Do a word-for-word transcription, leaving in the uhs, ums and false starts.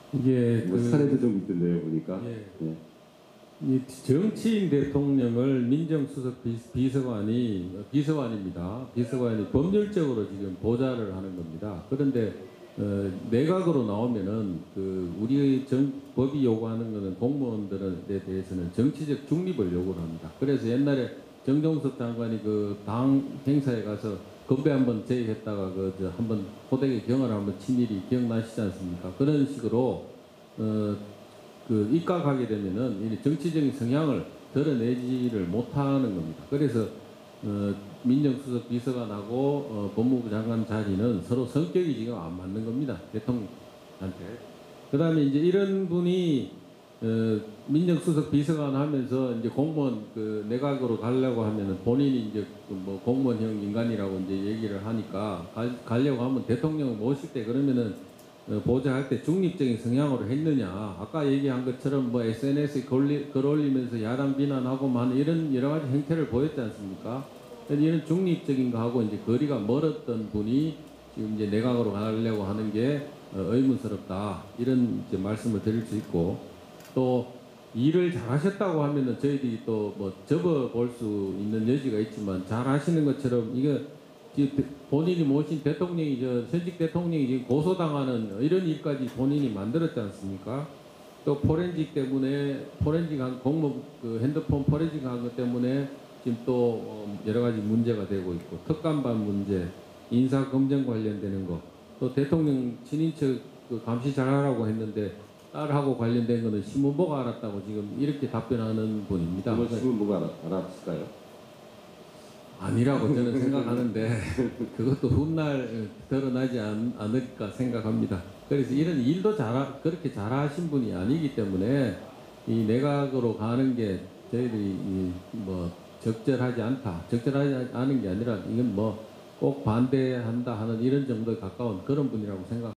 이게 뭐 그, 사례도 좀 있던데요, 보니까. 예. 예. 이 정치인 대통령을 민정수석 비, 비서관이 비서관입니다. 비서관이 법률적으로 지금 보좌를 하는 겁니다. 그런데 어, 내각으로 나오면은 그 우리 정, 법이 요구하는 것은 공무원들에 대해서는 정치적 중립을 요구를 합니다. 그래서 옛날에 정종섭 장관이 그 당 행사에 가서 건배 한번 제의했다가 그저 한번 호되게 경을 한번 친 일이 기억나시지 않습니까? 그런 식으로 어, 그 입각하게 되면은 이 정치적인 성향을 드러내지를 못하는 겁니다. 그래서 어, 민정수석 비서관하고 어, 법무부 장관 자리는 서로 성격이 지금 안 맞는 겁니다. 대통령한테. 그 다음에 이제 이런 분이 어, 민정수석 비서관 하면서 이제 공무원 그 내각으로 가려고 하면은 본인이 이제 그뭐 공무원형 인간이라고 이제 얘기를 하니까 가, 가려고 하면 대통령을 모실 때 그러면은 어, 보좌할 때 중립적인 성향으로 했느냐. 아까 얘기한 것처럼 뭐 에스엔에스에 글 올리면서 야당 비난하고만 이런 여러 가지 행태를 보였지 않습니까? 이런 중립적인 거하고 이제 거리가 멀었던 분이 지금 이제 내각으로 가려고 하는 게 어, 의문스럽다. 이런 이제 말씀을 드릴 수 있고 또 일을 잘하셨다고 하면은 저희들이 또 뭐 접어 볼 수 있는 여지가 있지만 잘하시는 것처럼 이거 본인이 모신 대통령이 저 현직 대통령이 지금 고소당하는 이런 일까지 본인이 만들었지 않습니까? 또 포렌식 때문에 포렌식한 공무 그 핸드폰 포렌식한 것 때문에 지금 또 여러 가지 문제가 되고 있고 특감반 문제, 인사 검증 관련되는 거, 또 대통령 친인척 그 감시 잘하라고 했는데 딸하고 관련된 거는 신문보가 알았다고 지금 이렇게 답변하는 분입니다. 정말 신문보가 알았, 알았을까요? 아니라고 저는 생각하는데 그것도 훗날 드러나지 않, 않을까 생각합니다. 그래서 이런 일도 잘 그렇게 잘하신 분이 아니기 때문에 이 내각으로 가는 게 저희들이 뭐 적절하지 않다. 적절하지 않은 게 아니라 이건 뭐 꼭 반대한다 하는 이런 정도에 가까운 그런 분이라고 생각.